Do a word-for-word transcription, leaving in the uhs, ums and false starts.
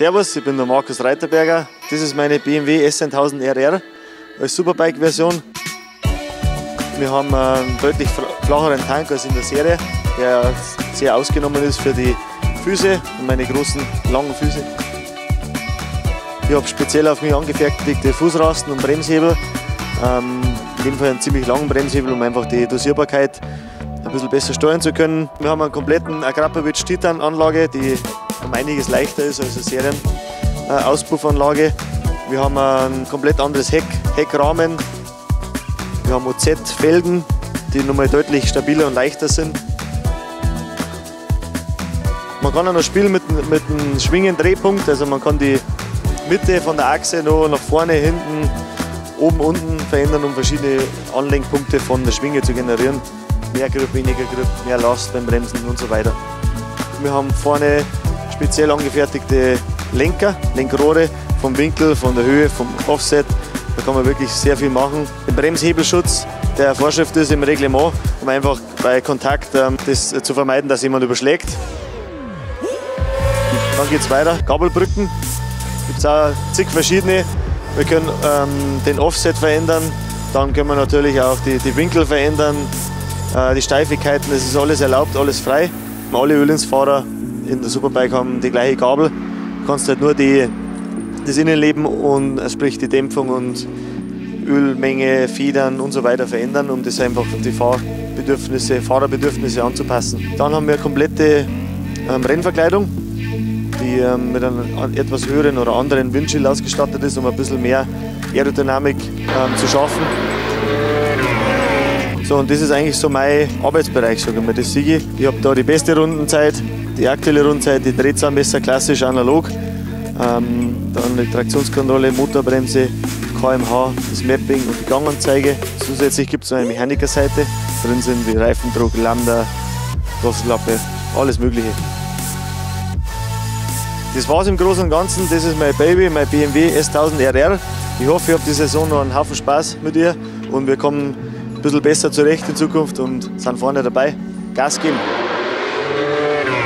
Servus, ich bin der Markus Reiterberger. Das ist meine B M W S tausend R R als Superbike-Version. Wir haben einen deutlich flacheren Tank als in der Serie, der sehr ausgenommen ist für die Füße und meine großen, langen Füße. Ich habe speziell auf mich angefertigte Fußrasten und Bremshebel. Ähm, in dem Fall einen ziemlich langen Bremshebel, um einfach die Dosierbarkeit ein bisschen besser steuern zu können. Wir haben einen kompletten Akrapovic-Titan-Anlage, die um einiges leichter ist als eine Serien-Auspuffanlage. Wir haben ein komplett anderes Heck, Heckrahmen. Wir haben O Z-Felgen, die nochmal deutlich stabiler und leichter sind. Man kann auch noch spielen mit, mit einem Schwingendrehpunkt, also man kann die Mitte von der Achse noch nach vorne, hinten, oben, unten verändern, um verschiedene Anlenkpunkte von der Schwinge zu generieren. Mehr Grip, weniger Grip, mehr Last beim Bremsen und so weiter. Wir haben vorne speziell angefertigte Lenker, Lenkrohre vom Winkel, von der Höhe, vom Offset. Da kann man wirklich sehr viel machen. Den Bremshebelschutz, der Vorschrift ist im Reglement, um einfach bei Kontakt ähm, das zu vermeiden, dass jemand überschlägt. Dann geht es weiter. Gabelbrücken, gibt es auch zig verschiedene. Wir können ähm, den Offset verändern, dann können wir natürlich auch die, die Winkel verändern, äh, die Steifigkeiten, das ist alles erlaubt, alles frei. Alle Ölinsfahrer in der Superbike haben die gleiche Gabel. Du kannst halt nur die, das Innenleben und sprich die Dämpfung und Ölmenge, Federn und so weiter verändern, um das einfach auf die Fahrbedürfnisse, Fahrerbedürfnisse anzupassen. Dann haben wir eine komplette ähm, Rennverkleidung, die ähm, mit einem etwas höheren oder anderen Windschild ausgestattet ist, um ein bisschen mehr Aerodynamik ähm, zu schaffen. So, und das ist eigentlich so mein Arbeitsbereich, sage ich mal, das sehe ich. Ich habe da die beste Rundenzeit, die aktuelle Rundenzeit, die Drehzahlmesser klassisch analog, ähm, dann die Traktionskontrolle, Motorbremse, K M H, das Mapping und die Ganganzeige. Zusätzlich gibt es noch eine Mechanikerseite, drin sind wie Reifendruck, Lambda, Drosselklappe, alles mögliche. Das war's im Großen und Ganzen, das ist mein Baby, mein B M W S tausend R R. Ich hoffe, ihr habt die Saison noch einen Haufen Spaß mit ihr und wir kommen ein bisschen besser zurecht in Zukunft und sind vorne dabei. Gas geben!